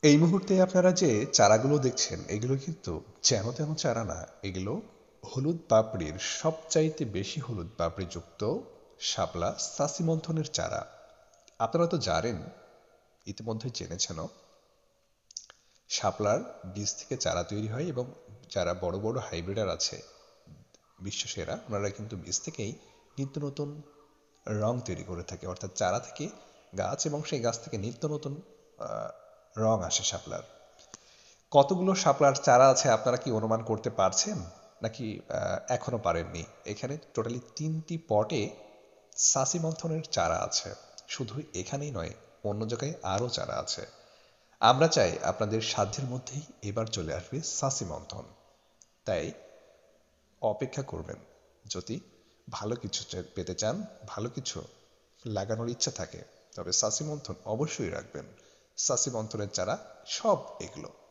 এই মুহূর্তে আপনারা যে চারাগুলো দেখছেন এগুলো কিন্তু যেন তেন চারা না, এগুলো হলুদ পাপড়ির সবচাইতে বেশি হলুদ পাপড়ি যুক্ত শাপলা সাসিমন্থনের চারা। আপনারা তো জানেন, ইতিমধ্যে জেনেছেন, শাপলার বীজ থেকে চারা তৈরি হয় এবং যারা বড় বড় হাইব্রিডার আছে বিশ্বসেরা, ওনারা কিন্তু বীজ থেকেই নিত্য নতুন রং তৈরি করে থাকে, অর্থাৎ চারা থেকে গাছ এবং সেই গাছ থেকে নিত্য নতুন রং আসে শাপলার। কতগুলো শাপলার চারা আছে আপনারা কি অনুমান করতে পারছেন, নাকি এখনো পারেননি? এখানে টোটালি 3টি পটে সাসি মন্থনের চারা আছে। শুধু এখানেই নয়, অন্য জায়গায় আরও চারা আছে। আমরা চাই আপনাদের সাধ্যের মধ্যেই এবার চলে আসবে সাসি মন্থন। তাই অপেক্ষা করবেন। যদি ভালো কিছু পেতে চান, ভালো কিছু লাগানোর ইচ্ছা থাকে, তবে সাসি মন্থন অবশ্যই রাখবেন। সাসি মন্থনের চারা সব এগুলো।